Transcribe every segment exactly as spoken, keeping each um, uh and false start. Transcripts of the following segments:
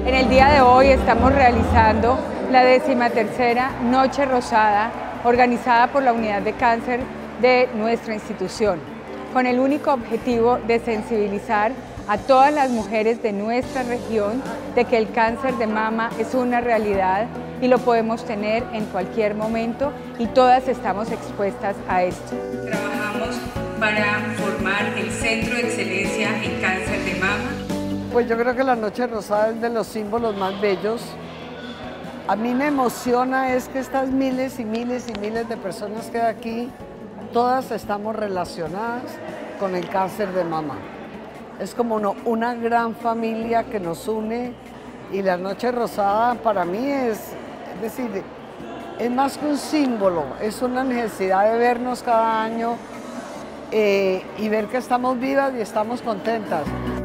En el día de hoy estamos realizando la decimatercera Noche Rosada, organizada por la Unidad de Cáncer de nuestra institución, con el único objetivo de sensibilizar a todas las mujeres de nuestra región de que el cáncer de mama es una realidad y lo podemos tener en cualquier momento y todas estamos expuestas a esto. Trabajamos para formar el Centro de Excelencia en Cáncer de Mama. Pues yo creo que la Noche Rosada es de los símbolos más bellos. A mí me emociona es que estas miles y miles y miles de personas que hay aquí, todas estamos relacionadas con el cáncer de mama. Es como una, una gran familia que nos une y la Noche Rosada para mí es, es decir, es más que un símbolo, es una necesidad de vernos cada año eh, y ver que estamos vivas y estamos contentas.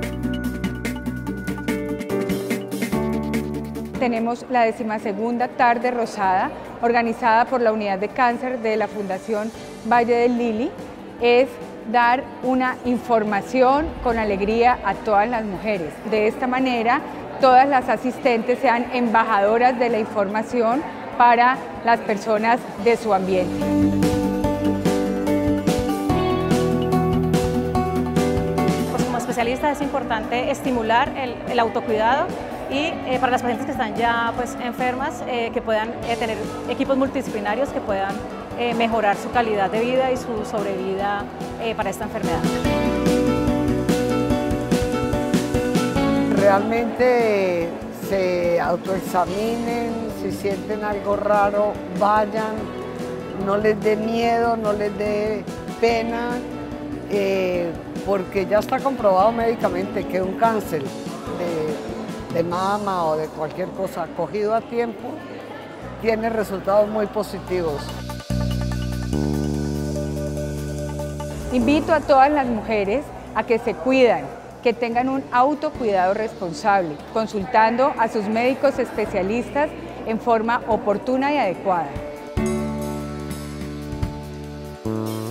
Tenemos la decimasegunda Tarde Rosada, organizada por la Unidad de Cáncer de la Fundación Valle del Lili. Es dar una información con alegría a todas las mujeres. De esta manera, todas las asistentes sean embajadoras de la información para las personas de su ambiente. Pues como especialista es importante estimular el, el autocuidado y eh, para las pacientes que están ya pues, enfermas, eh, que puedan eh, tener equipos multidisciplinarios que puedan eh, mejorar su calidad de vida y su sobrevida eh, para esta enfermedad. Realmente se autoexaminen, si sienten algo raro, vayan, no les dé miedo, no les dé pena, eh, porque ya está comprobado médicamente que un cáncer de, de mama o de cualquier cosa cogido a tiempo tiene resultados muy positivos. Invito a todas las mujeres a que se cuidan, que tengan un autocuidado responsable, consultando a sus médicos especialistas en forma oportuna y adecuada.